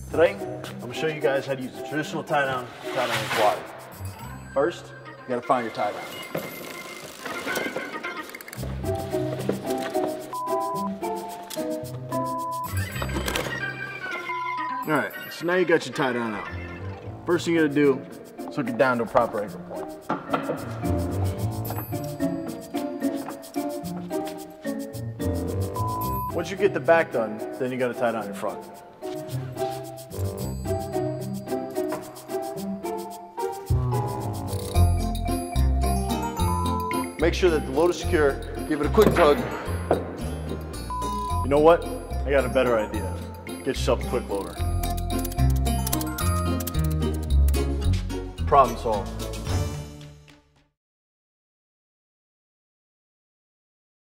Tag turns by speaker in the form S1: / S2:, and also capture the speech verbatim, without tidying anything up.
S1: Today, I'm gonna show you guys how to use the traditional tie down, tie down and quad. First, you gotta find your tie down. All right, so now you got your tie down out. First thing you gotta do is hook it down to a proper anchor point. Once you get the back done, then you gotta tie down your front. Make sure that the load is secure, give it a quick tug. You know what? I got a better idea. Get yourself a Quickloader. Problem solved.